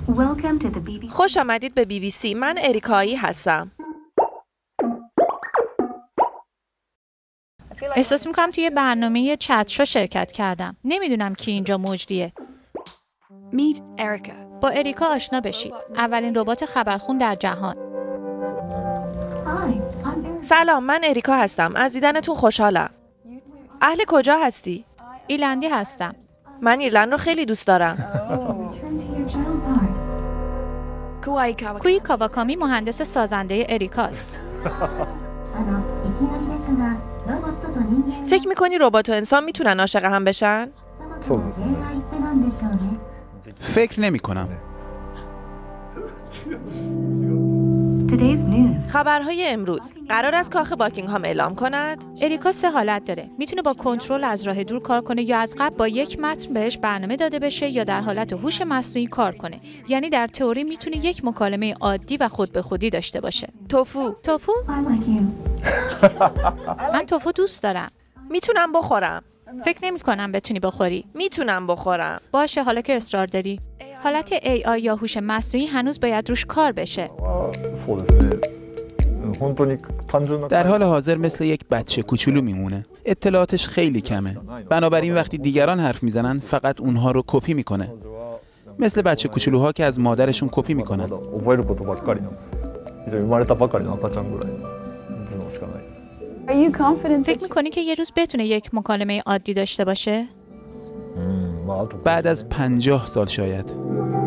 خوش آمدید به BBC. من اریکایی هستم. احساس میکنم توی برنامه چت شو شرکت کردم. نمیدونم کی اینجا مجریه. Meet Erica. با اریکا آشنا بشید. اولین ربات خبرخون در جهان. سلام، من اریکا هستم. از دیدنتون خوشحالم. اهل کجا هستی؟ ایرلندی هستم. من ایرلند رو خیلی دوست دارم. کوی کاواکامی مهندس سازنده اریکاست. فکر میکنی ربات و انسان میتونن عاشق هم بشن؟ فکر نمی کنم. خبرهای امروز. قرار است کاخ باکینگهام اعلام کند؟ اریکا 3 حالت داره. میتونه با کنترل از راه دور کار کنه یا از قبل با یک متن بهش برنامه داده بشه یا در حالت هوش مصنوعی کار کنه. یعنی در تئوری میتونه یک مکالمه عادی و خود به خودی داشته باشه. توفو. من توفو دوست دارم. میتونم بخورم. فکر نمی‌کنم بتونی بخوری. میتونم بخورم. باشه، حالا که اصرار داری. حالت AI یا هوش مصنوعی هنوز باید روش کار بشه. در حال حاضر مثل یک بچه کوچولو میمونه. اطلاعاتش خیلی کمه. بنابراین وقتی دیگران حرف میزنن فقط اونها رو کپی میکنه. مثل بچه کوچولوها که از مادرشون کپی میکنن. فکر میکنی که یه روز بتونه یک مکالمه عادی داشته باشه؟ بعد از 50 سال شاید.